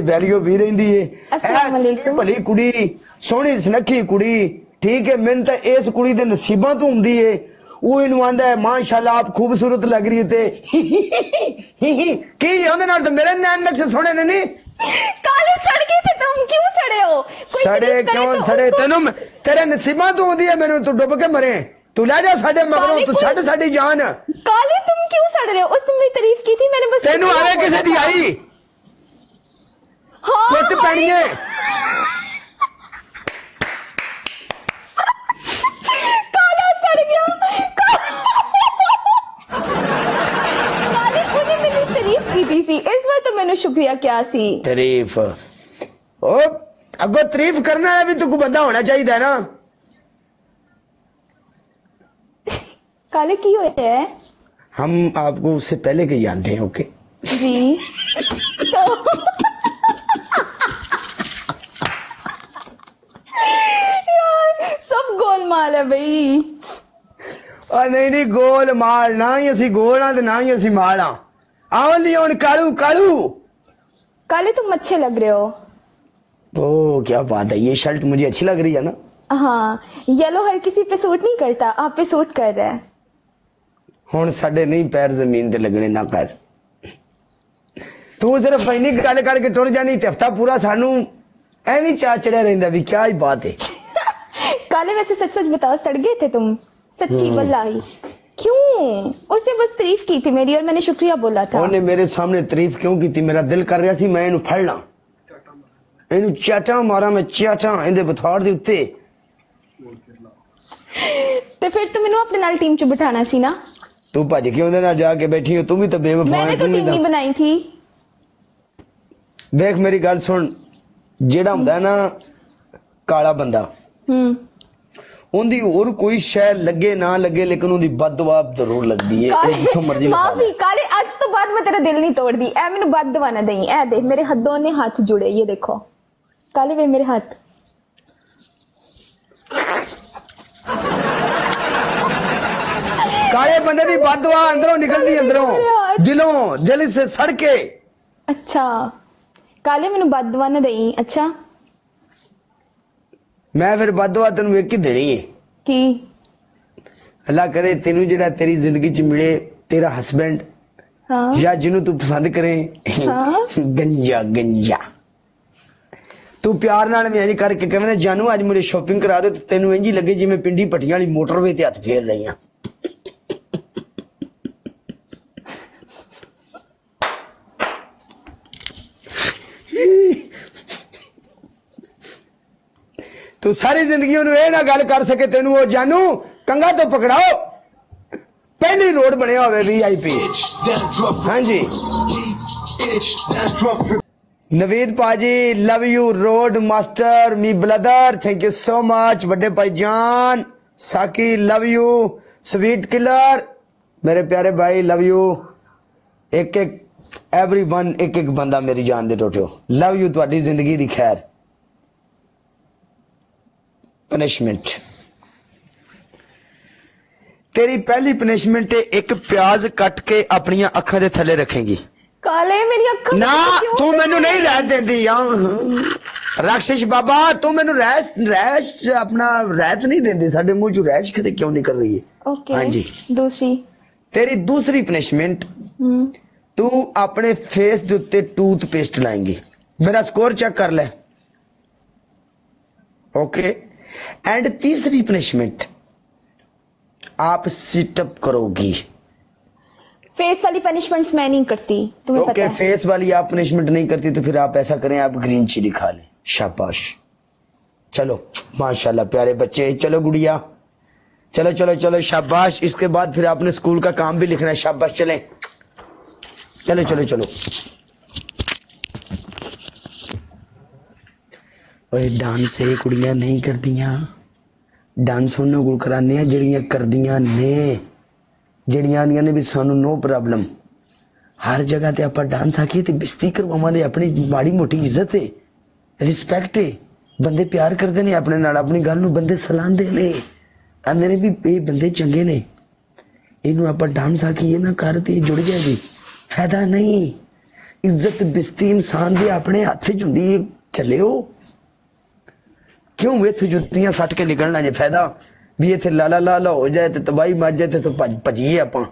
Value भी रही है। अस्सलाम वालेकुम। भली कुड़ी सोहनी सुनखी कुड़ी ठीक है, मैंने तो इस कुड़ी के नसीबा तो होंगी है। वो इनू आंदा है माशाल्लाह आप खूबसूरत लग रही थे की ओंदे नाल तो मेरे नैन नक्श सोहने ने नहीं। काले सड़ गए थे तुम, क्यों सड़े हो? कोई सड़े तकलीफ करे क्यों तो सड़े उसको- तेनू तेरे नसीबा तो होंदी है, मैनू तू डुब के मरे। तू ले जा साडे मगरों, काले तू कोई- छड़ साडी जान। काले तुम क्यों सड़ रहे हो? उसने मेरी तारीफ की थी, मैंने बस तेनू आवे किसे दी आई हाँ, कुट पैनी है। काला सड़ गया। काले उन्हें मेरी तारीफ की थी इस बार तो मैंने शुक्रिया क्या सी। तारीफ ओ अगो तारीफ करना है भी, तू को बंदा होना चाहिए ना। काले की होया है? हम आपको उससे पहले के जानते हैं। ओके जी तो यार सब गोलमाल है भाई। नहीं नहीं गोल माल ना ही असी गोल हाँ ना ही असी माल हाँ। आओ ली हुन कालू कालू। काले तुम अच्छे लग रहे हो। ओ क्या बात है, ये शर्ट मुझे अच्छी लग रही है ना। हाँ येलो हर किसी पे सूट नहीं करता, आप पे सूट कर रहा है। हुन साडे नहीं पैर जमीन ते लगने ना कर। तू सिर्फ पैनी गल करके टुर जानी ते हफ्ता पूरा सानू एवं चा चढ़िया रहिंदा भी क्या ही बात है। काले वैसे सच सच बताओ, सड़ गए थे तुम? सच्ची वल्लाही क्यों? उसने बस तारीफ की थी मेरी और मैंने शुक्रिया बोला था। उन्हें मेरे सामने तारीफ क्यों की थी? मेरा दिल कर रहा थी मैं इनू फड़ना, इनू चाटा मारा, मैं चाटा इंदे बथाड़ दे उत्ते। तो फिर तो मैंने अपने नाल टीम च बिठाना सी ना। तू भज के उहदे नाल जाके बैठी हो, तू भी तो बेवफा मैंने है। तो टीम नहीं बनाई थी। देख मेरी गल सुन, जेड़ा हुंदा ना काला बंदा उनदी और कोई शय लगे ना लगे लेकिन उनदी बददुआ जरूर लगदी है। काले- ये जिथों मर्जी लगा माफी काले, आज तो बाद मैं तेरा दिल नहीं तोड़ दी। ए मैंने बद दवा ना दई। ए देख मेरे हाथ, दोनों हाथ जुड़े, ये देखो काले वे मेरे हाथ। काले बंदे दी बददुआ अंदरों निकलदी, अंदरों दिलों दिल से सड़ के। अच्छा काले मैंने बद दवा ना दई। अच्छा मैं फिर बददुआ तेनू एक ही देनी है की अल्लाह करे तेनू जेड़ा तेरी जिंदगी च मिले तेरा हस्बैंड हाँ या जिन्नू तू पसंद करे हाँ। गंजा गंजा तू प्यार नाल मैं इंज करके कहवे जानू आज मेरी शॉपिंग करा दे, तो तेनू इंज ही लगे जिवें पिंडी पट्टियां वाली मोटरवे ते हथ फेर रही हां। तू सारी जिंदगी ओनू ए ना गल कर सके तेनू ओ जानू कंगा तो पकड़ाओ। पहली रोड बनया होवे VIP। हाँ जी Naveed paaji love you road master me brother, thank you so much. बड़े भाईजान साकी लव यू, स्वीट किलर मेरे प्यारे भाई लव यू। एक एक एवरीवन एक एक बंदा मेरी जान दे टोटो लव यू। ਤੁਹਾਡੀ जिंदगी दी खैर। पनिशमेंट तेरी पहली पनिशमेंट एक प्याज कट के अपनी अखा दे थले रखेगी। काले मेरी अखा ना तू मैनू नहीं रह देंदी राक्षस बाबा, तू मैनू रैश अपना रहत नहीं देंदी। साडे मुंह चो रैश खरे क्यों निकल रही है? ओके हाँ जी दूसरी तेरी दूसरी पनिशमेंट, तू अपने फेस दे उत्ते टूथपेस्ट लाएंगी। मेरा स्कोर चेक कर ले। ओके एंड तीसरी पनिशमेंट आप सिटअप करोगी। फेस वाली पनिशमेंट्स मैं नहीं करती, तुम्हें पता ओके है। फेस वाली आप पनिशमेंट नहीं करती तो फिर आप ऐसा करें, आप ग्रीन चिली खा लें। शाबाश चलो माशाल्लाह प्यारे बच्चे। चलो गुड़िया चलो चलो चलो शाबाश। इसके बाद फिर आपने स्कूल का काम भी लिखना है। शाबाश चलें चलो चलो चलो। ओए डांस ये कुड़ियां नहीं करदियां, डांस उन्होंने कोल कराने आ जड़ियां करदियां ने, जड़ियां आंदियां ने भी सानू नो प्रॉब्लम। हर जगह ते आपां डांस आखिए ते बेइज्जती करवावांगे, अपनी माड़ी मोटी इज्जत है रिस्पैक्ट है। बंदे प्यार करते ने अपने नाल, अपनी गल नू बंदे सलाहंदे ने, आंदे ने भी ये बंदे चंगे ने। इनू आपां डांस आखिए ना कर ते जुड़ जाएगी, फायदा नहीं। इज्जत बिस्ती इंसान दी अपने हथ च हुंदी है, चलियो क्यों इत्थे जुत्तियां सट के निकलना जे फायदा भी इत्थे लाला लाला हो जाए तो तबाही मच जाए तो भजीए आपां।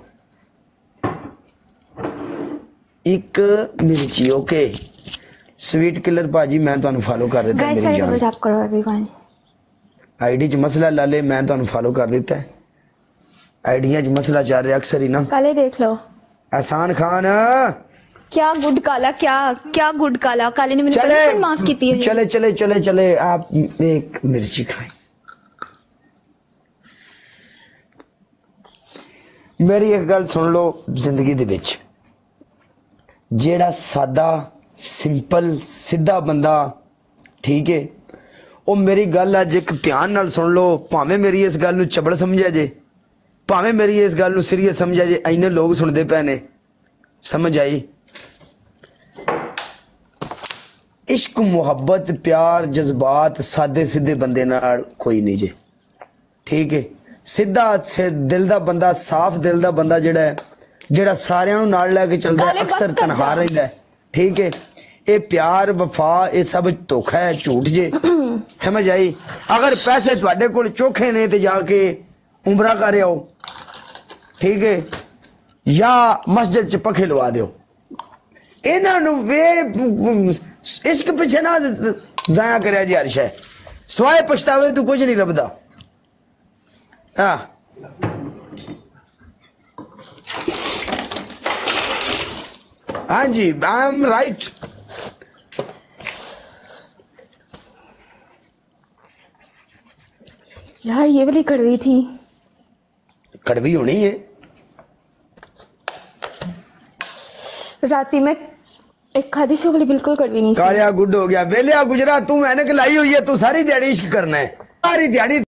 एक मिर्ची ओके स्वीट किलर भाजी मैं तुहानू फॉलो कर दिता है गाइस मेरी सारे डबल जान। टैप करो एवरीवन। आईडी च मसला लाले मैं तुहानू फॉलो कर दिता है। आईडिया च मसला चल रहा अक्सर ही ना। काले देख लो एहसान खान क्या गुड काला, क्या गुड काला। काले ने मैंने चले बिल्कुल माफ की थी। चले चले चले चले आप एक मिर्ची खाएं। मेरी एक गल सुन लो, जिंदगी दे विच जेड़ा सादा सिंपल सीधा बंदा ठीक है वो मेरी गल अज एक ध्यान नाल सुन लो, भावें मेरी इस गल नूं चबड़ समझिया जे, भावें मेरी इस गल नूं सीरियस समझिया जे, इन्ने लोग सुनते पे ने, समझ आई। इश्क मुहब्बत प्यार जज्बात सादे सीधे बंदे नाल कोई नहीं जे, ठीक है। सीधा से दिल दा बंदा, साफ दिल दा बंदा जेड़ा है, जेड़ा सारियां नूं नाल लेके चलदा है, अक्सर तनहा रहिंदा है, ठीक है। ये प्यार वफा ये सब धोखा है, झूठ जे, समझ आई। अगर पैसे तुहाडे कोल चोखे ने ते जाके उमरा कर आओ, ठीक है, या मस्जिद च पखे लवा दिओ। इन्हां नूं वे इश्क पिछे ना जाया करया जी हर शय, सवाए पछतावे तू कुछ नहीं लभदा। हाँ जी आई एम राइट। यार ये वाली कड़वी थी। कड़वी होनी है। राती में एक खादी से वाली बिल्कुल कड़वी नहीं थी। कालिया गुड हो गया, वेलिया गुजरा, तू मैंने लाई हुई है, तू सारी दिहाड़ी इश्क करना है, सारी दिहाड़ी